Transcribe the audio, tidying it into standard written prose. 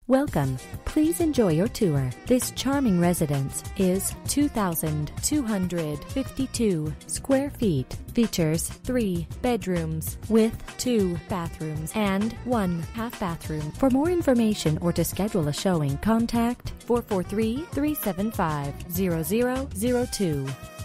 Welcome. Please enjoy your tour. This charming residence is 2,252 square feet. Features 3 bedrooms with 2 bathrooms and 1 half bathroom. For more information or to schedule a showing, contact 443-375-0002.